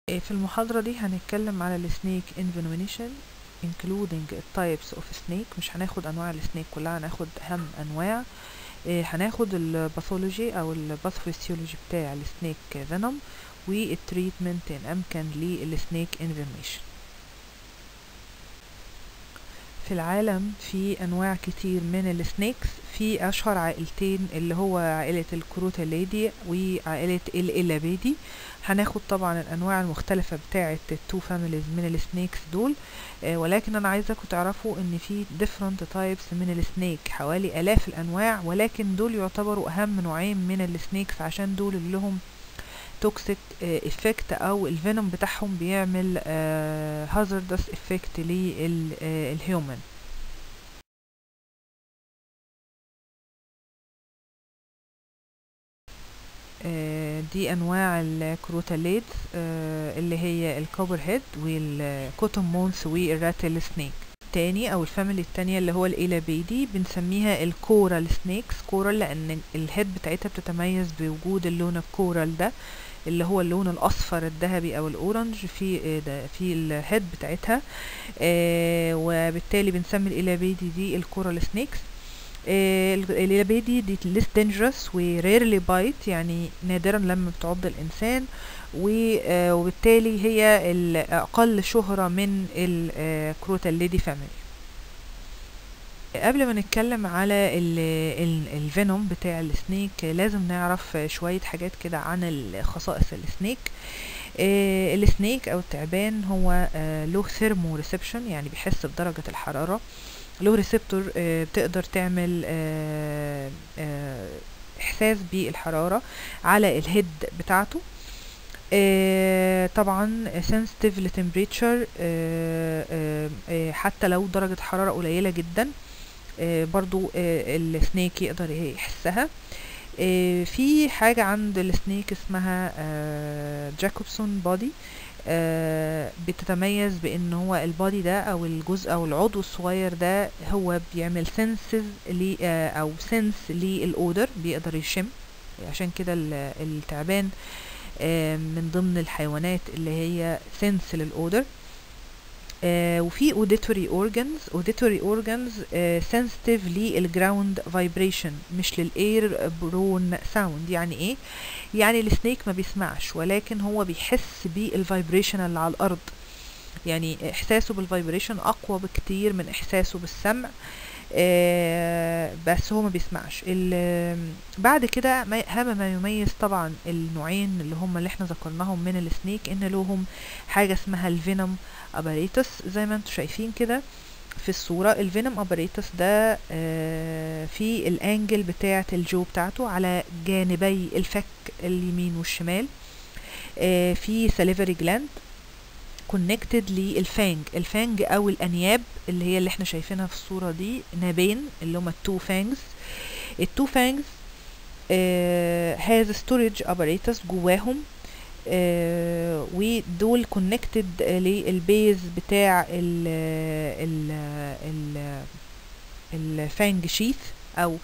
في المحاضرة دي هنتكلم على السنيك envenomation including types of snake. مش هناخد انواع السنيك كلها، هناخد اهم انواع. هناخد الباثولوجي او الباثوفيسيولوجي بتاع السنيك فينوم والتريتمنت ان امكن للسنيك انفيرميشن. في العالم في انواع كتير من السنيكس، في اشهر عائلتين اللي هو عائلة الكروتاليدي وعائلة الإلابيدي. هناخد طبعا الانواع المختلفة بتاعة التو فاميليز من السنيكس دول، ولكن انا عايزاكم تعرفوا ان في different types من السنيك، حوالي الاف الانواع، ولكن دول يعتبروا اهم نوعين من السنيكس عشان دول اللي لهم توكسيك افكت او الفينوم بتاعهم بيعمل هازاردس افكت للهيومن. دي انواع الكروتاليد اللي هي الكوبر هيد والكوتون مونث والراتل سنيك. تاني او الفاميلي التانية اللي هو الإيلابيدي بنسميها الكورال سنيكس. كورال لان الهيد بتاعتها بتتميز بوجود اللون الكورال ده اللي هو اللون الاصفر الذهبي او الاورنج في الهيد بتاعتها، وبالتالي بنسمي الإيلابيدي دي الكورال سنيكس. الإيلابيدي دي less dangerous و rarely bite، يعني نادرا لما بتعض الإنسان، وبالتالي هي الأقل شهرة من الكروتاليدي فاميلي. قبل ما نتكلم على الفينوم بتاع السنيك لازم نعرف شوية حاجات كده عن خصائص السنيك. السنيك أو التعبان هو له ثيرمو ريسبشن، يعني بيحس بدرجة الحرارة، له ريسبتور بتقدر تعمل احساس بالحرارة على الهيد بتاعته. طبعا sensitive لتمبريتشر، حتى لو درجة حرارة قليلة جدا برضو السنيك يقدر يحسها. في حاجة عند السنيك اسمها جاكوبسون بودي، بتتميز بان هو البودي ده او الجزء او العضو الصغير ده هو بيعمل سنسز او سنس للاودر، بيقدر يشم. عشان كده التعبان من ضمن الحيوانات اللي هي سنس للاودر. وفي auditory organs sensitive للجراوند فايبريشن مش للاير برون ساوند. يعني ايه؟ يعني السنيك ما بيسمعش، ولكن هو بيحس بالفايبريشن اللي على الارض، يعني احساسه بالفايبريشن اقوى بكتير من احساسه بالسمع، بس هو ما بيسمعش. بعد كده اهم ما يميز طبعا النوعين اللي احنا ذكرناهم من السنيك ان لهم حاجه اسمها الفينوم اباريتس. زي ما انتم شايفين كده في الصوره، الفينوم اباريتس ده في الانجل بتاعه الجو بتاعته على جانبي الفك اليمين والشمال، في ساليفري جلاند كونكتد للفانج. الفانج او الانياب اللي احنا شايفينها في الصورة دي نابين اللي هما التو فانجز. التو فانجز has storage apparatus جواهم، ودول كونكتد للبيز بتاع الفانج شيث او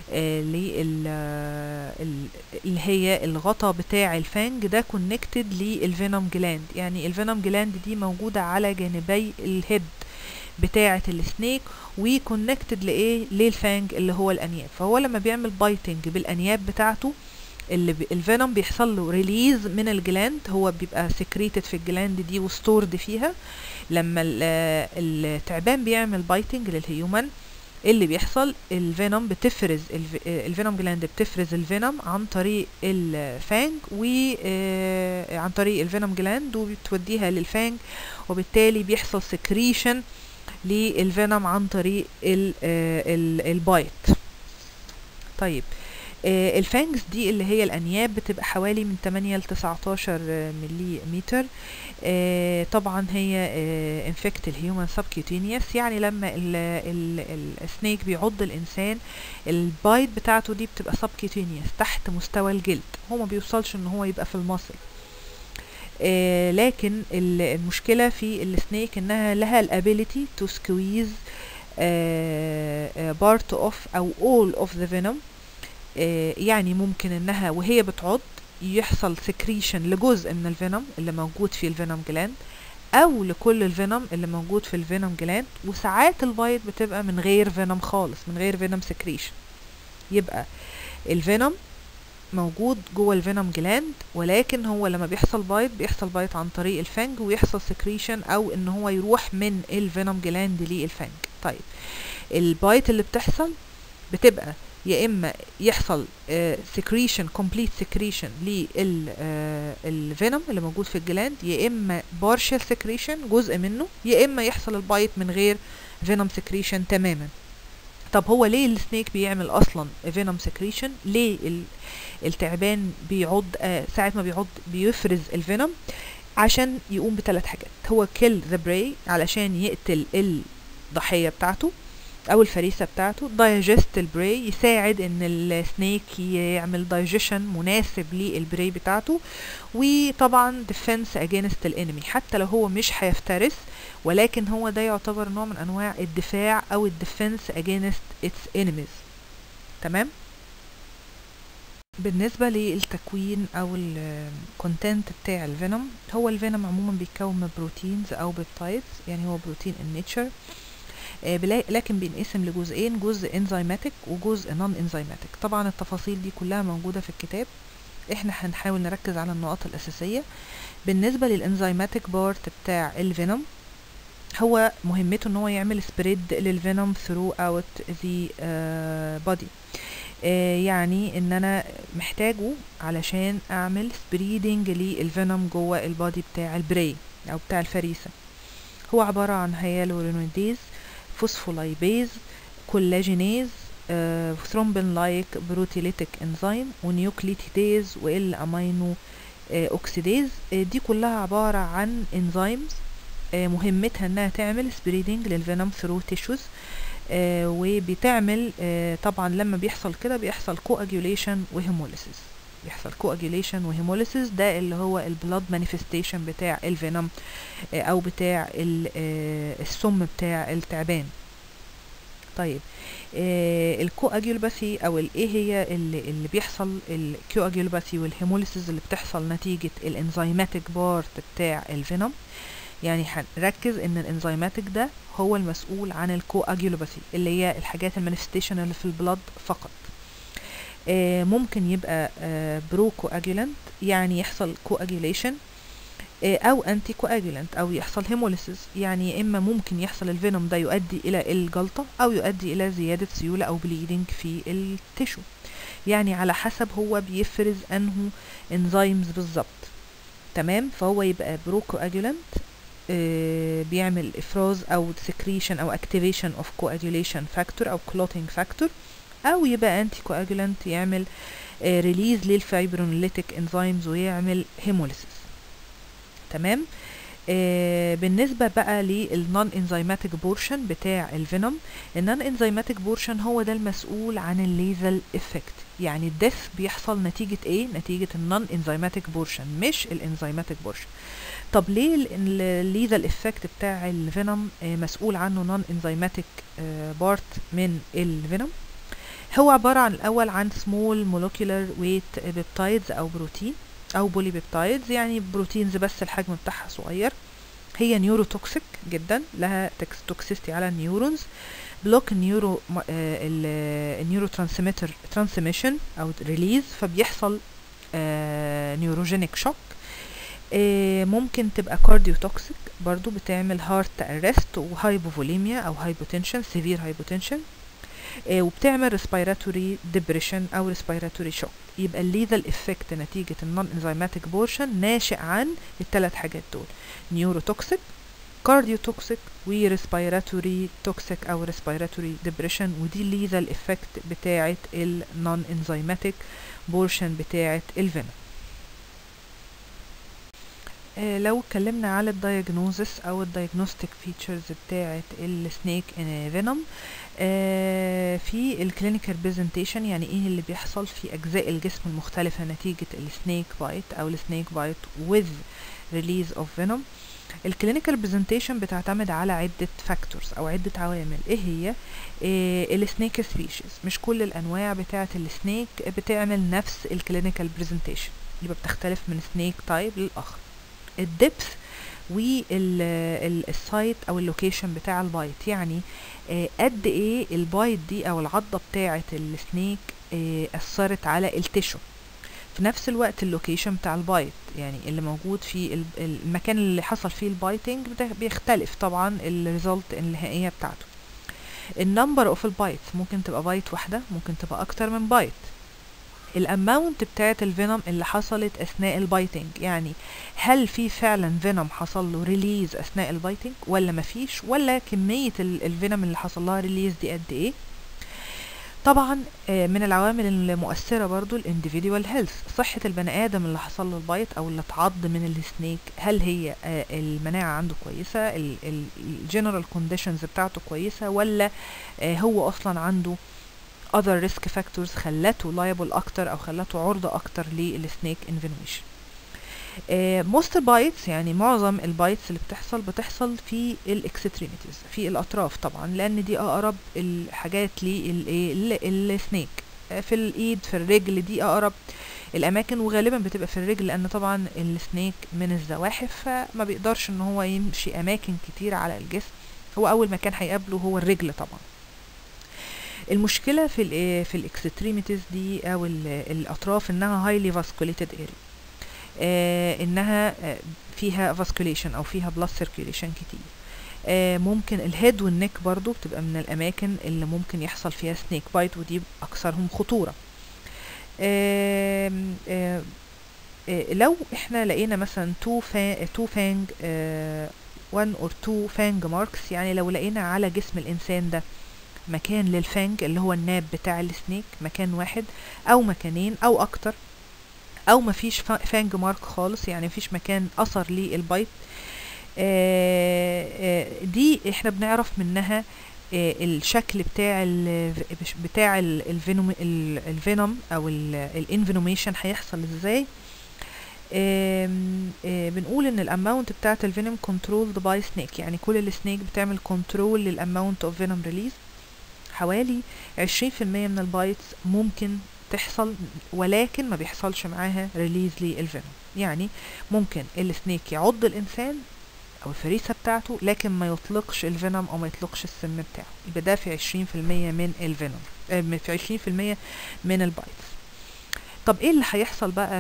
اللي هي الغطا بتاع الفانج ده كونكتد للفينوم جلاند. يعني الفينوم جلاند دي موجودة على جانبي الهيد بتاعة السنيك وكونكتد للفانج اللي هو الانياب. فهو لما بيعمل بايتنج بالانياب بتاعته الفينوم بيحصل له ريليز من الجلاند، هو بيبقى سكريتد في الجلاند دي وستورد فيها. لما التعبان بيعمل بايتنج للهيومن اللي بيحصل الفينوم بتفرز الفينوم جلاند بتفرز الفينوم عن طريق الفانج وعن طريق الفينوم جلاند وبتوديها للفانج، وبالتالي بيحصل سكريشن للفينوم عن طريق البايت. طيب الفانجز دي اللي هي الانياب بتبقى حوالي من 8 ل 19 مليمتر. طبعا هي انفكت الهيومن سبكيوتينيوس، يعني لما السنيك بيعض الانسان البايت بتاعته دي بتبقى سبكيوتينيوس تحت مستوى الجلد، هو ما بيوصلش ان هو يبقى في المصل. لكن المشكلة في السنيك انها لها الابيليتي تو سكويز بارت اوف او all of the venom. يعني ممكن انها وهي بتعض يحصل سكريشن لجزء من الفينوم اللي موجود في الفينوم جلاند او لكل الفينوم اللي موجود في الفينوم جلاند، وساعات البايت بتبقى من غير فينوم خالص، من غير فينوم سكريشن. يبقى الفينوم موجود جوه الفينوم جلاند، ولكن هو لما بيحصل بايت عن طريق الفنج، ويحصل سكريشن او ان هو يروح من الفينوم جلاند للفنج. طيب البايت اللي بتحصل بتبقى يا اما يحصل سكريشن كومبليت سكريشن للفينوم اللي موجود في الجلاند، يا اما بارشال سكريشن جزء منه، يا اما يحصل البايت من غير فينوم سكريشن تماما. طب هو ليه السنيك بيعمل اصلا فينوم سكريشن؟ ليه التعبان بيعض ساعة ما بيعض بيفرز الفينوم؟ عشان يقوم بثلاث حاجات. هو kill the prey علشان يقتل الضحية بتاعته او الفريسة بتاعته، digest البراي يساعد ان السنيك يعمل digestion مناسب للبراي بتاعته، وطبعا defense against الانمي، حتى لو هو مش هيفترس ولكن هو ده يعتبر نوع من انواع الدفاع او الديفنس against its enemies. تمام. بالنسبة للتكوين او الكونتنت بتاع الفينوم، هو الفينوم عموما بيتكون من بروتينز او بيبتايدز، يعني هو بروتين in nature، لكن بينقسم لجزئين، جزء انزيماتيك وجزء نون انزيماتيك. طبعا التفاصيل دي كلها موجودة في الكتاب، احنا هنحاول نركز على النقاط الأساسية. بالنسبة للانزيماتيك بارت بتاع الفينوم، هو مهمته ان هو يعمل سبريد للفينوم throughout the body، يعني ان انا محتاجه علشان اعمل سبريدنج للفينوم جوه البادي بتاع البراي او بتاع الفريسة. هو عبارة عن هيالورونيديز، فوسفولايبيز، كولاجينيز، ثرومبين لايك بروتيليتيك انزيم، ونيوكليتيديز، وال امينو اوكسيديز. دي كلها عبارة عن انزيمز مهمتها انها تعمل سبريدنج للفينوم ثرو تيشوز، وبتعمل طبعا لما بيحصل كده بيحصل كواجيوليشن وهيموليسيس. بيحصل كواجيوليشن وهيموليسيس، ده اللي هو البلاد مانيفستيشن بتاع الفينوم او بتاع السم بتاع التعبان. طيب الكواجيولوباثي او ايه هي اللي بيحصل الكواجيولوباثي والهيموليسيس اللي بتحصل نتيجة الانزيماتيك بارت بتاع الفينوم. يعني هنركز ان الانزيماتيك ده هو المسؤول عن الكواجيولوباثي، اللي هي الحاجات المانيفستيشن اللي في البلاد فقط. ممكن يبقى برو كواجولانت، يعني يحصل كواجوليشن، او انتي كواجولانت، او يحصل هيموليسيس، يعني اما ممكن يحصل الفينوم ده يؤدي الى الجلطة او يؤدي الى زيادة سيولة او بليدنج في التيشو، يعني على حسب هو بيفرز انه انزيمز بالظبط. تمام. فهو يبقى برو كواجولانت، بيعمل افراز او سكريشن او اكتيفيشن اوف كواجوليشن فاكتور او كلوتينج فاكتور، او يبقى انتي كواجولانت يعمل ريليز للفايبرونوليتيك انزيمز ويعمل هيموليسيس. تمام. بالنسبة بقى للنون انزيماتيك بورشن بتاع الفينوم، النون انزيماتيك بورشن هو ده المسؤول عن الليزال افكت، يعني الدث بيحصل نتيجة ايه؟ نتيجة النون انزيماتيك بورشن مش الانزيماتيك بورشن. طب ليه الليزال افكت بتاع الفينوم مسؤول عنه نون انزيماتيك بارت من الفينوم؟ هو عبارة عن الأول عن small molecular weight peptides أو بروتين أو بولي بيبتايدز، يعني بروتينز بس الحجم بتاعها صغير. هي نيوروتوكسيك جدا، لها توكسيستي على النيورونز، بلوك النيورو ترانسميتر ترانسميشن أو ريليز، فبيحصل نيوروجينيك شوك. ممكن تبقى كارديوتوكسيك برضو، بتعمل هارت ارست وهايبوفوليميا أو هايبوتنشن، سيفير هايبوتنشن، وبتعمل ريسبيراتوري ديبريشن او ريسبيراتوري شوك. يبقى الليزال افكت نتيجة النون انزيماتيك بورشن ناشئ عن الثلاث حاجات دول: نيوروتوكسيك، كارديوتوكسيك، وريسبيراتوري توكسيك او ريسبيراتوري ديبريشن. ودي الليزال افكت بتاعة النون انزيماتيك بورشن بتاعة الفينوم. لو اتكلمنا على الدايجنوزس او الدايجنوستيك فيتشرز بتاعه السنيك فينوم في الكلينيكال بريزنتيشن، يعني ايه اللي بيحصل في اجزاء الجسم المختلفه نتيجه السنيك بايت او السنيك بايت with release of venom. الكلينيكال بريزنتيشن بتعتمد على عده فاكتورز او عده عوامل. ايه هي؟ السنيك سبيشيز، مش كل الانواع بتاعه السنيك بتعمل نفس الكلينيكال بريزنتيشن. يبقى بتختلف من سنيك تايب للآخر. الدبث والسايت او اللوكيشن بتاع البايت، يعني قد ايه البايت دي او العضة بتاعة السنيك اثرت على التشو. في نفس الوقت اللوكيشن بتاع البايت، يعني اللي موجود في المكان اللي حصل فيه البايتنج بيختلف طبعا الريزلت النهائية بتاعته. النمبر اوف البايت، ممكن تبقى بايت واحدة، ممكن تبقى اكتر من بايت. الاماونت بتاعت الفينوم اللي حصلت اثناء البايتنج، يعني هل في فعلا فينوم حصل له ريليز اثناء البايتنج ولا مفيش، ولا كمية الفينوم اللي حصل لها ريليز دي قد ايه. طبعا من العوامل المؤثرة برضو الانديفيدوال هيلث، صحة البني ادم اللي حصل له البايت او اللي اتعض من السنيك، هل هي المناعة عنده كويسة، الجنرال كونديشنز بتاعته كويسة، ولا هو اصلا عنده other risk factors خلته liable اكتر او خلته عرضة اكتر للسنيك انفينويشن. most bites، يعني معظم البايتس اللي بتحصل في الاكستريميتيز، في الاطراف طبعا، لان دي اقرب الحاجات للسنيك. في الايد، في الرجل، دي اقرب الاماكن، وغالبا بتبقى في الرجل لان طبعا السنيك من الزواحف فما بيقدرش ان هو يمشي اماكن كتير على الجسم، هو اول مكان هيقابله هو الرجل طبعا. المشكلة في الاكستريميتيز دي او الاطراف انها highly vasculated area، انها فيها vasculation او فيها blood circulation كتير. ممكن الهيد والنك برضو بتبقى من الاماكن اللي ممكن يحصل فيها سنيك بايت، ودي اكثرهم خطورة. لو احنا لقينا مثلا two fang one or two fang marks، يعني لو لقينا على جسم الانسان ده مكان للفانج اللي هو الناب بتاع السنيك، مكان واحد او مكانين او اكتر، او مفيش فانج مارك خالص، يعني مفيش مكان اثر للبايت، دي احنا بنعرف منها الشكل بتاع الفينوم او الانفينوميشن هيحصل ازاي. بنقول ان الاماونت بتاعت الفينوم كنترولد باي سنيك، يعني كل السنيك بتعمل كنترول للاماونت اوف فينوم ريليز. حوالي 20% من البايتس ممكن تحصل، ولكن ما بيحصلش معاها ريليز للفينوم، يعني ممكن السنيك يعض الانسان او الفريسة بتاعته لكن ما يطلقش الفينوم او ما يطلقش السم بتاعه، يبقى ده في 20% من الفينوم، في 20% من البايتس. طب ايه اللي هيحصل بقى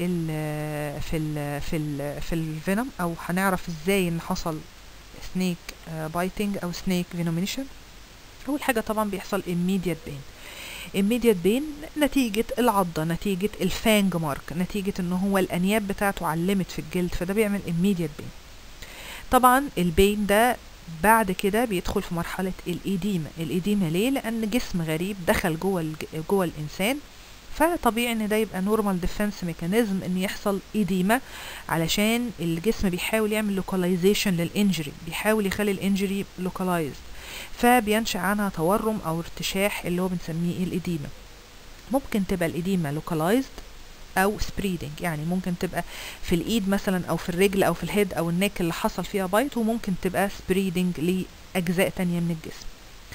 في الفينوم، او هنعرف ازاي ان حصل سنيك بايتنج او سنيك فينومينيشن؟ اول حاجة طبعا بيحصل immediate pain نتيجة العضة، نتيجة الفانج مارك، نتيجة ان هو الانياب بتاعته علمت في الجلد، فده بيعمل immediate pain. طبعا البين ده بعد كده بيدخل في مرحلة الإديمة ليه؟ لأن جسم غريب دخل جوه الإنسان، فطبيعي ان ده يبقى نورمال ديفنس ميكانيزم ان يحصل إديمة، علشان الجسم بيحاول يعمل لوكاليزيشن للإنجري، بيحاول يخلي الإنجري لوكالايزد، فبينشأ عنها تورم أو ارتشاح اللي هو بنسميه الإديمة. ممكن تبقى الإديمة لوكالايزد او سبريدنج، يعني ممكن تبقى في الايد مثلا او في الرجل او في الهيد او النك اللي حصل فيها بايت، وممكن تبقى سبريدنج لاجزاء تانية من الجسم.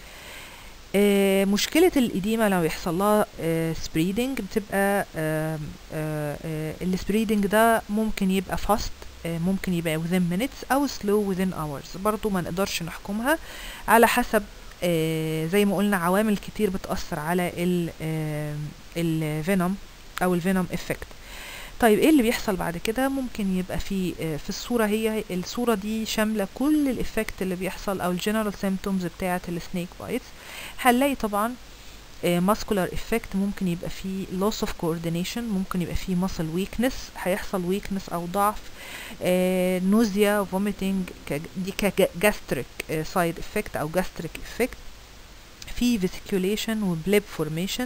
مشكلة الإديمة لو يحصل لها سبريدنج بتبقى السبريدنج ده ممكن يبقى فاست، ممكن يبقى within minutes او slow within hours، برضو ما نقدرش نحكمها على حسب زي ما قلنا عوامل كتير بتأثر على الفينوم او الفينوم افكت. طيب ايه اللي بيحصل بعد كده؟ ممكن يبقى في الصورة، هي الصورة دي شاملة كل الافكت اللي بيحصل او الجنرال سيمبتومز بتاعة السنيك بايتس. هنلاقي طبعا muscular effect، ممكن يبقى فيه loss of coordination، ممكن يبقى فيه muscle weakness، هيحصل weakness او ضعف، nausea vomiting، دي gastric side effect او gastric effect. في vesiculation و bleb formation،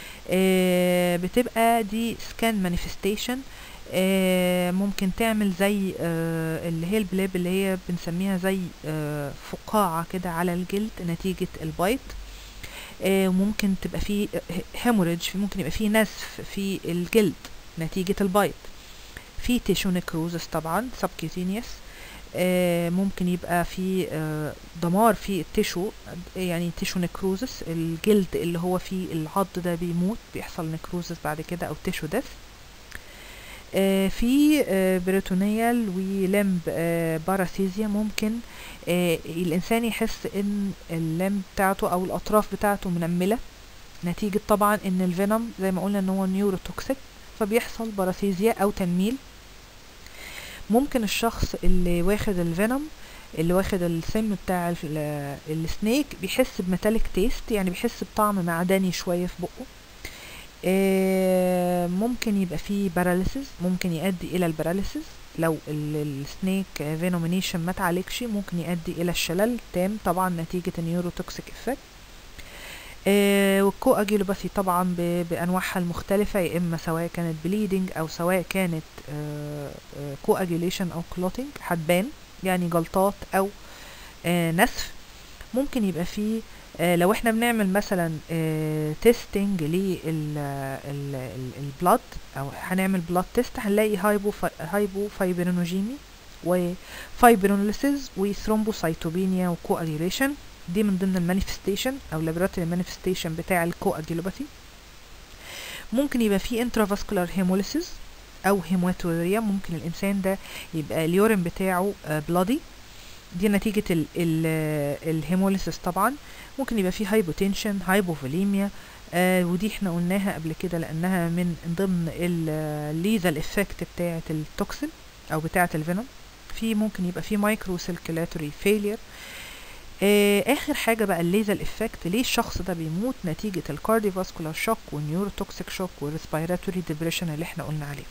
بتبقى دي سكان مانيفستيشن، ممكن تعمل زي اللي هي البلاب اللي هي بنسميها زي فقاعة كده على الجلد نتيجة البايت. ممكن تبقى فيه هيموريدج، ممكن يبقى فيه نزف في الجلد نتيجة البايت. في تيشو نيكروزس طبعا سبكيوتينيوس، ممكن يبقى في دمار في التيشو، يعني تيشو نيكروزس، الجلد اللي هو فيه العض ده بيموت، بيحصل نيكروزس بعد كده او تيشو ديث. في بريتونيال ولمب باراسيزيا، ممكن الانسان يحس ان اللمب بتاعته او الاطراف بتاعته منمله، نتيجه طبعا ان الفينوم زي ما قلنا ان هو نيوروتوكسيك، فبيحصل باراسيزيا او تنميل. ممكن الشخص اللي واخد الفينوم، اللي واخد السم بتاع السنيك، بيحس بميتاليك تيست، يعني بيحس بطعم معدني شويه في بقه. ممكن يبقى فيه باراليسيس، ممكن يؤدي الى الباراليسيس لو السنيك فينومينيشن ما اتعالجش، ممكن يؤدي الى الشلل تام طبعا نتيجه النيوروتوكسيك افكت. والكواجيلوباثي طبعا بانواعها المختلفه، يا اما سواء كانت بليدنج او سواء كانت كواجيوليشن او كلوتينج، حدبان يعني جلطات او نسف. ممكن يبقى فيه لو احنا بنعمل مثلا تيستنج للبلاد او هنعمل بلاد تيست، هنلاقي هايبو فايبرينوجيمي وفايبرينوليسيس وثرومبوسايتوبينيا وكواجيوليشن. دي من ضمن المانيفستيشن او لابراتوري مانيفستيشن بتاع الكواجيلوباثي. ممكن يبقى فيه انترافاسكولار هيموليسيس او هيماتوريا، ممكن الانسان ده يبقى اليورين بتاعه بلادي، دي نتيجة الهيموليسيس طبعا. ممكن يبقى فيه هايبوتنشن، هايبوفوليميا، ودي احنا قلناها قبل كده لانها من ضمن الليزال افكت بتاعة التوكسين او بتاعة الفينوم. في ممكن يبقى فيه مايكرو سيركيلاتوري فيلير. اخر حاجة بقى الليزال افكت، ليه الشخص ده بيموت؟ نتيجة الكارديوفاسكولار شوك والنيوروتوكسيك شوك والريسبيراتوري ديبريشن اللي احنا قلنا عليه.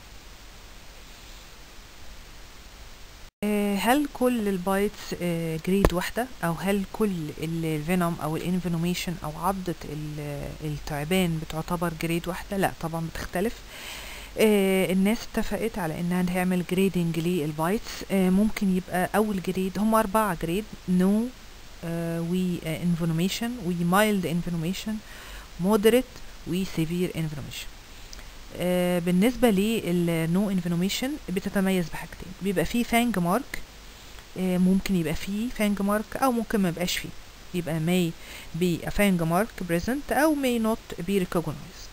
هل كل البايتس جريد واحدة، او هل كل الفينوم او الانفينوميشن او عضة التعبان بتعتبر جريد واحدة؟ لا طبعا بتختلف. الناس اتفقت على انها تعمل جريدنج للبايتس. ممكن يبقى اول جريد، هم 4 جريد: نو وانفينوميشن ومايلد انفينوميشن مودريت وسيفير انفينوميشن. بالنسبة للنو انفينوميشن بتتميز بحاجتين: بيبقى فيه فانج مارك، ممكن يبقى فيه فانج مارك او ممكن ما يبقاش فيه، يبقى may be a fang mark present او may not be recognized.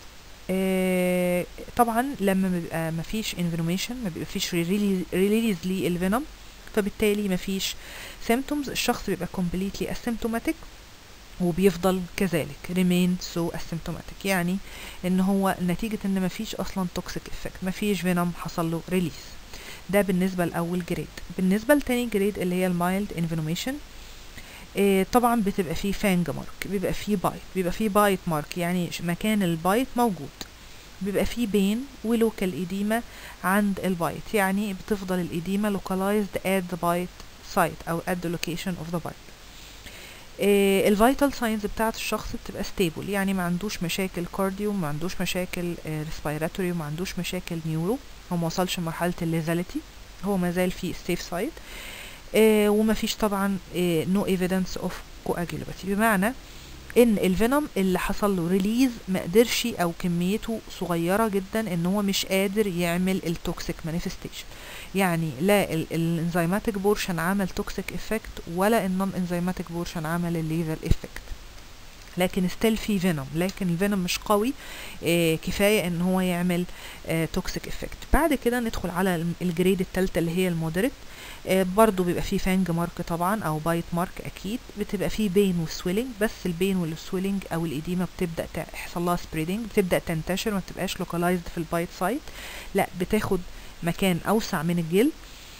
طبعا لما بيبقى مفيش انفينوميشن، ما بيبقى فيش ريليز للفينوم، فبالتالي مفيش symptoms، الشخص بيبقى completely asymptomatic وبيفضل كذلك remain so asymptomatic، يعني ان هو نتيجة ان مفيش اصلا toxic effect، مفيش فينوم حصل له ريليز. ده بالنسبة لأول جريد. بالنسبة لتاني جريد اللي هي المايلد انفينوميشن، طبعا بتبقى فيه فانج مارك، بيبقى فيه بايت، بيبقى فيه بايت مارك يعني مكان البايت موجود، بيبقى فيه بين ولوكال إديمة عند البايت، يعني بتفضل الإديمة localized at the bite site أو at the location of the bite. الفيتال ساينز بتاعت الشخص بتبقى ستيبل، يعني ما عندوش مشاكل كارديو، ما عندوش مشاكل ريسبيراتوري، ما عندوش مشاكل نيورو، هو ما وصلش لمرحلة الليزاليتي، هو ما زال في السيف سايد. وما فيش طبعا no evidence of coagulopathy، بمعنى ان الفينوم اللي حصل له ريليز ما قدرش او كميته صغيره جدا ان هو مش قادر يعمل التوكسيك مانيفستيشن، يعني لا الانزيماتيك بورشن عمل توكسيك افكت ولا النون انزيماتيك بورشن عمل الليزر افكت، لكن ستيل في فينوم، لكن الفينوم مش قوي كفايه ان هو يعمل توكسيك افكت. بعد كده ندخل على الجريد الثالثه اللي هي المودريت. برضو بيبقى فيه فانج مارك طبعا او بايت مارك اكيد، بتبقى فيه بين وسويلنج، بس البين والسويلنج او الاديمه بتبدا يحصل لها سبريدنج، بتبدا تنتشر، ما بتبقاش لوكالايزد في البايت سايت، لا بتاخد مكان اوسع من الجلد.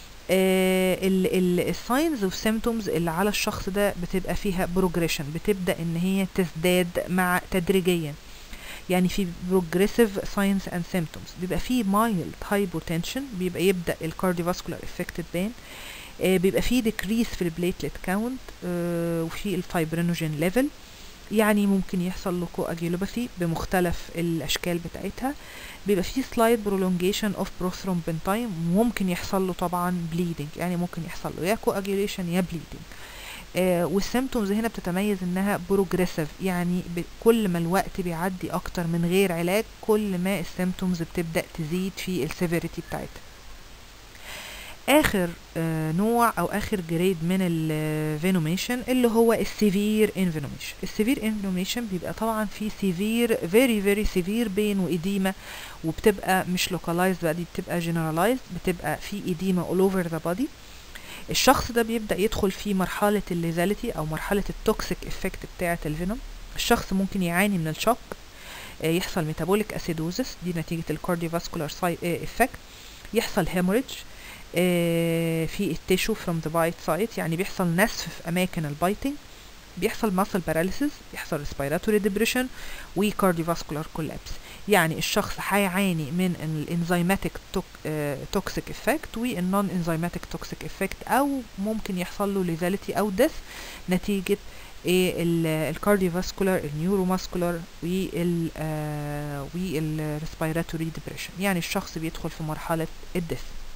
الساينز والسيمتومز اللي على الشخص ده بتبقى فيها بروجريشن، بتبدا ان هي تزداد مع تدريجيا، يعني في progressive signs and symptoms. بيبقى فيه mild hypotension، بيبقى يبدأ الكارديوفاسكولار افكت تبان، بيبقى فيه decrease في البليتلت كاونت، وفي الفايبرينوجين ليفل، يعني ممكن يحصل له كواجيلوباثي بمختلف الاشكال بتاعتها. بيبقى فيه slight prolongation of prothrombin time، وممكن يحصل له طبعا bleeding، يعني ممكن يحصل له يا coagulation يا bleeding. والسيمتومز هنا بتتميز انها بروجريسيف، يعني كل ما الوقت بيعدي اكتر من غير علاج كل ما السيمتومز بتبدأ تزيد في السيفيريتي بتاعتها. اخر نوع او اخر جريد من الفينوميشن اللي هو السيفير انفينوميشن. السيفير انفينوميشن بيبقى طبعا في سيفير فيري سيفير بين وإديمة، وبتبقى مش لوكالايزد بقى، دي بتبقى جنرالايزد، بتبقى في إديمة all over the body. الشخص ده بيبدأ يدخل في مرحلة الليزاليتي او مرحلة التوكسيك افكت بتاعة الفينوم. الشخص ممكن يعاني من الشوك، يحصل ميتابوليك اسيدوزس دي نتيجة الكارديوفاسكولار افكت، يحصل هيموريدج في التيشو from the bite site، يعني بيحصل نسف في اماكن البايتنج، بيحصل muscle paralysis، يحصل respiratory depression وكارديوفاسكولار collapse. يعني الشخص هيعاني من الانزيماتيك توكسيك افكت والنون انزيماتيك توكسيك افكت، او ممكن يحصل له ليزاليتي او ديث نتيجة الكارديوفاسكولار، النيوروماسكولار والريسبيراتوري ديبريشن. يعني الشخص بيدخل في مرحلة الديث.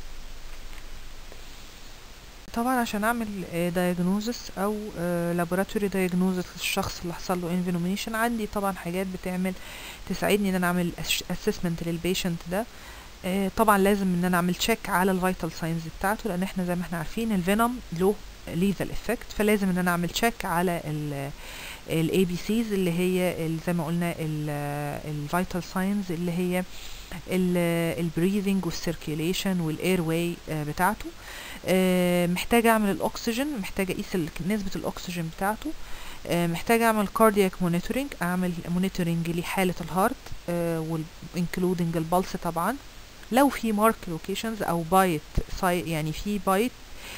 طبعا عشان اعمل دايجنوزس او لابوراتوري دايجنوزس للشخص اللي حصل له انفينوميشن، عندي طبعا حاجات بتعمل تساعدني ان انا اعمل اسسمنت للبيشنت ده. طبعا لازم ان انا اعمل تشيك على الفيتال ساينز بتاعته، لان احنا زي ما احنا عارفين الفينوم له ليزال افكت، فلازم ان انا اعمل تشيك على الاي بي سيز اللي هي زي ما قلنا الفيتال ساينز اللي هي البريذنج والسيركيوليشن والاير واي بتاعته. محتاجه اعمل الاكسجين، محتاجه اقيس نسبه الاكسجين بتاعته، محتاجه اعمل كاردياك مونيتورنج، اعمل مونيتورنج لحاله الهارت وانكلودنج البلس طبعا. لو في مارك لوكيشنز او بايت يعني في بايت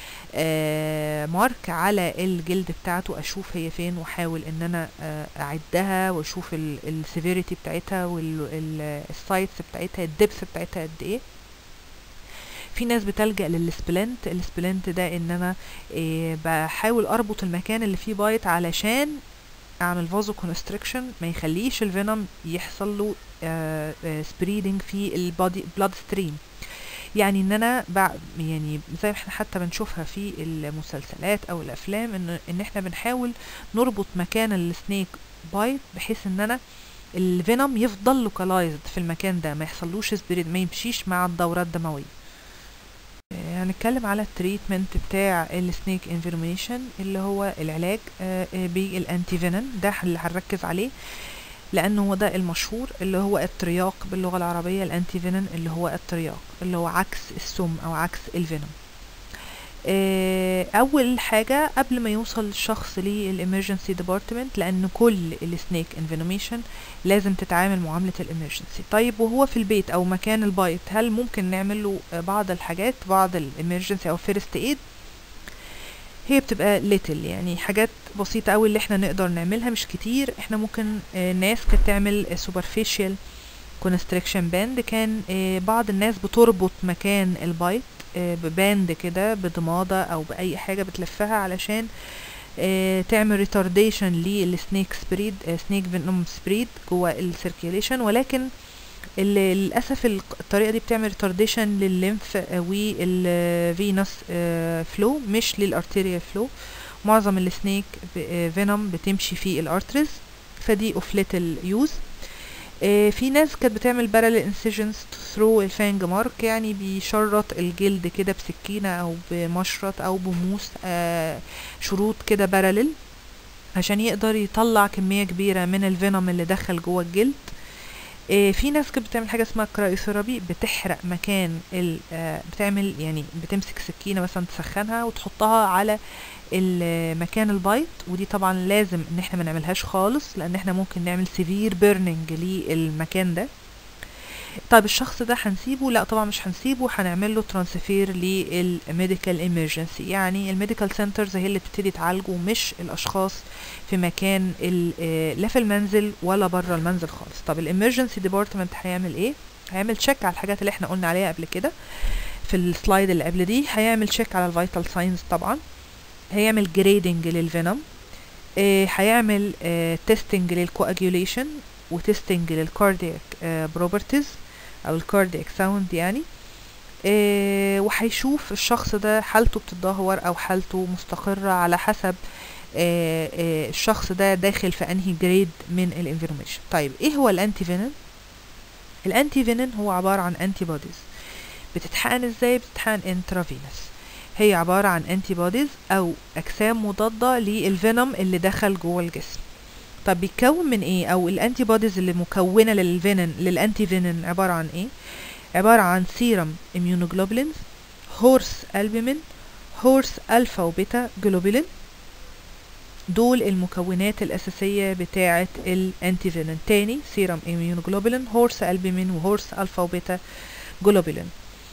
مارك على الجلد بتاعته، اشوف هي فين واحاول ان انا اعدها واشوف السيفيريتي بتاعتها والسايتس بتاعتها، الدبس بتاعتها قد ايه. في ناس بتلجأ للسبلنت. السبلنت ده ان انا بحاول اربط المكان اللي فيه بايت علشان اعمل فازو كونستريكشن، ما يخليش الفينوم يحصل له سبريدنج في البادي بلاد ستريم. يعني ان انا يعني زي ما احنا حتى بنشوفها في المسلسلات او الافلام، ان احنا بنحاول نربط مكان السنيك بايت بحيث ان انا الفينوم يفضل لوكالايزد في المكان ده، ما يحصلوش سبريد، ما يمشيش مع الدورات الدمويه. هنتكلم على التريتمنت بتاع السنيك انفيرميشن اللي هو العلاج بالانتي فينن. ده اللي هنركز عليه لانه هو ده المشهور، اللي هو الترياق باللغه العربيه. الانتي فينن اللي هو الترياق، اللي هو عكس السم او عكس الفينوم. اول حاجه قبل ما يوصل الشخص للامرجنسي ديبارتمنت، لان كل السنيك انفينوميشن لازم تتعامل معامله الامرجنسي. طيب وهو في البيت او مكان البايت، هل ممكن نعمل له بعض الحاجات، بعض الامرجنسي او فيرست ايد؟ هي بتبقى ليتل، يعني حاجات بسيطه قوي اللي احنا نقدر نعملها، مش كتير. احنا ممكن ناس كانت تعمل سوبرفيشال كونستريكشن باند. كان بعض الناس بتربط مكان البايت بباند كده، بضمادة او باي حاجة بتلفها علشان تعمل ريتارديشن للسنيك سبريد، سنيك فينوم سبريد جوه السيركيوليشن. ولكن للاسف الطريقة دي بتعمل ريتارديشن للليمف والفينوس فلو، مش للارتيريال فلو. معظم السنيك فينوم بتمشي في الارتريز، فدي اوف ليتل يوز. في ناس كانت بتعمل بارل انسيجنز ثرو الفانج مارك، يعني بيشرط الجلد كده بسكينة او بمشرط او بموس، شروط كده بارلل عشان يقدر يطلع كمية كبيرة من الفينوم اللي دخل جوه الجلد. في ناس كانت بتعمل حاجة اسمها كرايوثيرابي، بتحرق مكان بتعمل يعني بتمسك سكينة مثلا تسخنها وتحطها على المكان البايت، ودي طبعا لازم ان احنا ما نعملهاش خالص، لان احنا ممكن نعمل سيفير بيرنينج للمكان ده. طيب الشخص ده هنسيبه؟ لا طبعا مش هنسيبه، هنعمل له ترانسفير للميديكال ايمرجنسي. يعني الميديكال سنترز هي اللي بتبتدي تعالجه، مش الاشخاص في مكان لا في المنزل ولا بره المنزل خالص. طب الامرجنسي ديبارتمنت هيعمل ايه؟ هيعمل تشيك على الحاجات اللي احنا قلنا عليها قبل كده في السلايد اللي قبل دي. هيعمل تشيك على الفيتال ساينز طبعا، هيعمل جريدنج للفينوم، هيعمل تيستنج للكواجيوليشن وتيستنج للكاردياك بروبرتيز او الكاردياك ساوند يعني. وهيشوف الشخص ده حالته بتتدهور او حالته مستقرة على حسب الشخص ده داخل في انهي جريد من الانفيرميشن. طيب ايه هو الانتي فينن؟ الانتي فينن هو عبارة عن انتي بوديز بتتحقن ازاي؟ بتتحقن انترافينوس. هي عبارة عن انتي بوديز او اجسام مضادة للفينوم اللي دخل جوه الجسم. طب بيتكون من ايه؟ او الانتي بوديز اللي مكونة للانتي فينين عبارة عن ايه؟ عبارة عن سيرم اميونوجلوبولينز، هورس البومين، هورس الفا وبيتا جلوبولين. دول المكونات الأساسية بتاعة الانتي فينين. تاني، سيرم اميونوجلوبولين، هورس البومين، وهورس الفا وبيتا جلوبولين.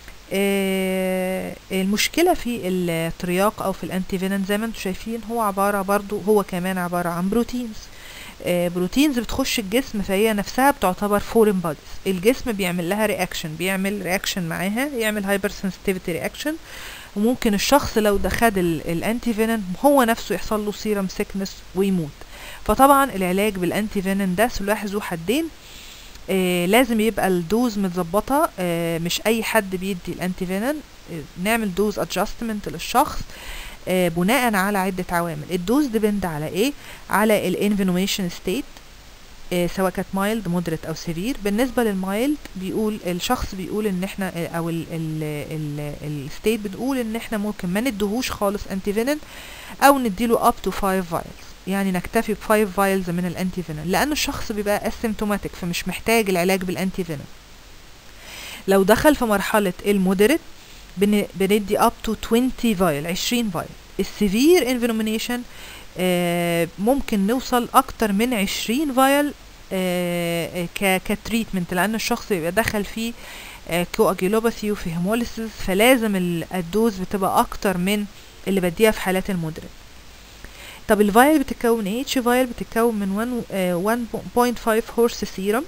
المشكلة في الترياق او في الانتي فينين زي ما انتم شايفين هو كمان عبارة عن بروتينز. بروتينز بتخش الجسم، فهي نفسها بتعتبر فورين بوديز. الجسم بيعمل لها بيعمل رياكشن معاها، يعمل هايبر سنسيتيفيتي رياكشن. وممكن الشخص لو ده خد الانتي فينين هو نفسه يحصل له سيرم سيكنس ويموت. فطبعا العلاج بالانتي فينين ده سلاح ذو حدين. لازم يبقى الدوز متظبطه. مش اي حد بيدي الانتي فينين. نعمل دوز ادجستمنت للشخص بناء على عده عوامل. الدوز ديبند على ايه؟ على الانفينوميشن ستيت، سواء كانت مايلد مودريت او سيفير. بالنسبه للمايلد الشخص بيقول ان احنا او الستيت بتقول ان احنا ممكن ما ندهوش خالص انتي فينين او نديله up to 5 فايلز، يعني نكتفي ب 5 فايلز من الانتي فينين، لان الشخص بيبقى اسيمتوماتيك فمش محتاج العلاج بالانتي فينين. لو دخل في مرحله المودريت بندي up to 20 فايل، 20 فايل. السيفير انفينومينيشن ممكن نوصل اكتر من 20 فايل كتريتمنت، لان الشخص بيبقى دخل فيه كواجيلوباثي وفي هيموليسيس، فلازم الدوز بتبقى اكتر من اللي بديها في حالات المودريت. طب الفايل بتتكون ايه؟ اتش فايل بتتكون من 1.5 هورس سيرم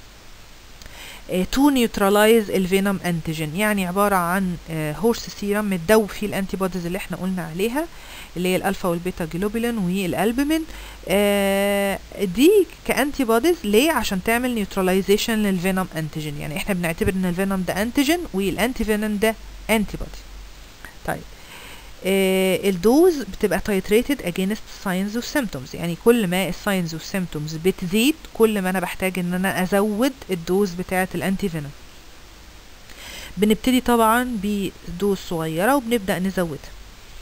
to neutralize الفينوم انتيجين، يعني عبارة عن هورس سيرم متدوب فيه الانتي بوديز اللي احنا قلنا عليها، اللي هي الالفا والبيتا جلوبولين والالبومين. دي كانتي بوديز ليه؟ عشان تعمل نيوتراليزيشن للفينوم انتيجين، يعني احنا بنعتبر ان الفينوم ده انتيجين والانتي فينوم ده انتي بودي. طيب الدوز بتبقى titrated against signs و symptoms، يعني كل ما الساينز والسيمتومز بتزيد كل ما انا بحتاج ان انا ازود الدوز بتاعه الانتي فينوم. بنبتدي طبعا بدوز صغيره وبنبدا نزودها.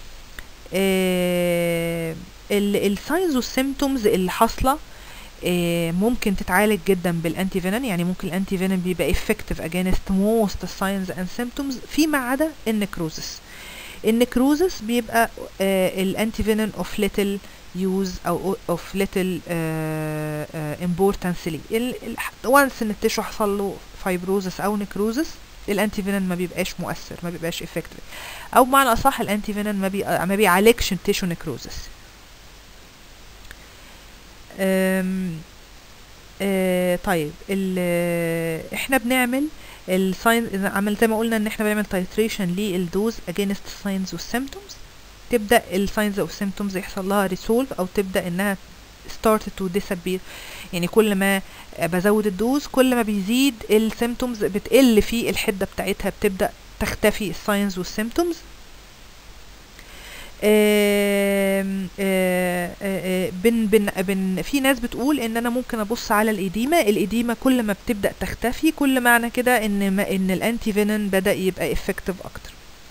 الساينز والسيمتومز اللي حاصله ممكن تتعالج جدا بالانتي فينوم، يعني ممكن الانتي فينوم بيبقى effective against most signs and symptoms فيما عدا النكروزس. النكروزس بيبقى الانتي فينين اوف ليتل يوز او اوف ليتل امبورتانس ليه. وانس ان التشو حصل له فايبروزس او نكروزس الانتي فينين ما بيبقاش مؤثر، ما بيبقاش افكتيف، او بمعنى اصح الانتي فينين ما بيعالجش التشو نكروزس. طيب احنا بنعمل الساين، عمل زي ما قلنا ان احنا بنعمل تايتريشن للدوز اجينست الساينز والسيمتومز. تبدا الساينز والسيمتومز يحصل لها ريسولف او تبدا انها ستارت تو ديسابير، يعني كل ما بزود الدوز كل ما بيزيد السيمتومز، بتقل في الحده بتاعتها، بتبدا تختفي الساينز والسيمتومز. في ناس بتقول ان انا ممكن ابص على الإديمة كل ما بتبدأ تختفي كل معنى كده ان الانتي فينين بدأ يبقى افكتيف اكتر.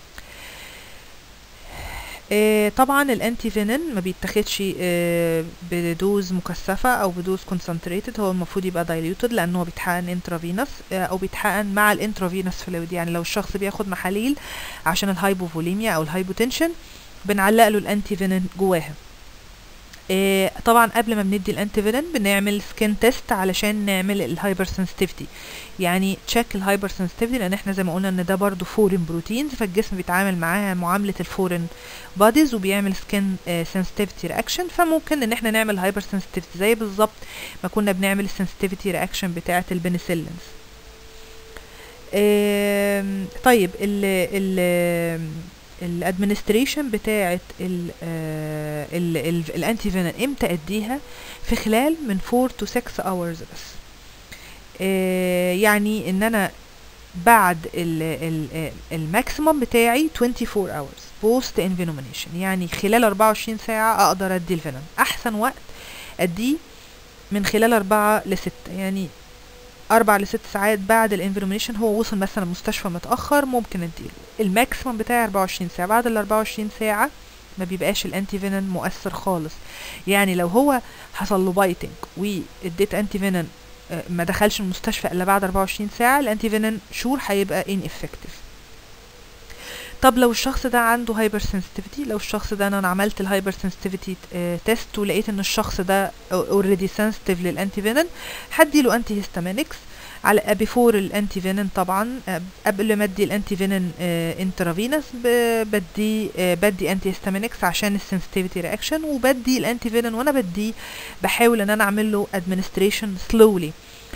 طبعا الانتي فينين ما بيتاخدش بدوز مكثفة او بدوز كونسنتريتد، هو المفروض يبقى دايليوتد لانه هو بيتحقن انترافينوس او بيتحقن مع الانترافينوس فلويد. يعني لو الشخص بياخد محاليل عشان الهايبوفوليميا او الهايبوتنشن بنعلق له الانتي فينين جواها. طبعا قبل ما بندي الانتي فينين بنعمل سكين تيست علشان نعمل الهايبر سنسيتيفيتي، يعني تشيك الهايبر سنسيتيفيتي، لان احنا زي ما قلنا ان ده برضو فورين بروتينز، فالجسم بيتعامل معاها معامله الفورين بوديز وبيعمل سكين سنسيتيفيتي رياكشن، فممكن ان احنا نعمل هايبر سنسيتيفيتي زي بالظبط ما كنا بنعمل السنسيتيفيتي رياكشن بتاعه البنسلينز. طيب الادمنستريشن بتاعه الانتي فينين امتى اديها؟ في خلال من 4 to 6 hours بس. يعني ان انا بعد الماكسيمم بتاعي 24 hours post envenomation، يعني خلال 24 ساعة اقدر ادي الفينين. احسن وقت اديه من خلال 4 ل 6، يعني 4 ل 6 ساعات بعد الانفينوميشن، هو وصل مثلا مستشفى متاخر، ممكن اديله. الماكسيمم بتاعي 24 ساعه، بعد ال 24 ساعه ما بيبقاش الانتي فينن مؤثر خالص. يعني لو هو حصل له بايتنج واديت انتي فينن ما دخلش المستشفى الا بعد 24 ساعه، الانتي فينن شور هيبقى ineffective. طب لو الشخص ده عنده هايبر سنسيتيفيتي، لو الشخص ده انا عملت الهايبر سنسيتيفيتي تيست ولقيت ان الشخص ده اوريدي سنسيتيف للانتي فينن، هديله انتي هيستامينكس على بيفور الانتي فينن طبعا. قبل ما ادي الانتي فينن انترافينس بدي انتي هيستامينكس عشان السنسيتيفيتي رياكشن، وبدي الانتي فينن وانا بدي بحاول ان انا اعمل له ادمنستريشن سلولي.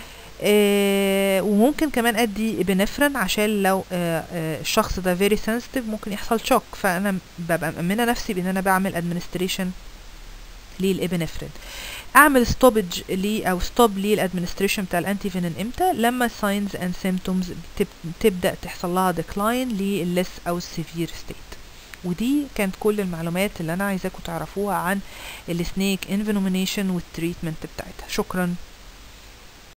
وممكن كمان ادي ابنفرين عشان لو الشخص ده فيري سنسيتيف ممكن يحصل شوك، فانا ببقى مأمنه نفسي بان انا بعمل ادمنستريشن للابنفرين. اعمل ستوبج او ستوب للادمنستريشن بتاع الانتي فينن امتى؟ لما الساينز اند سيمبتومز تبدا تحصل لها ديكلاين للليس او السيفير ستيت. ودي كانت كل المعلومات اللي انا عايزاكم تعرفوها عن السنيك انفينومينيشن والتريتمنت بتاعتها. شكرا.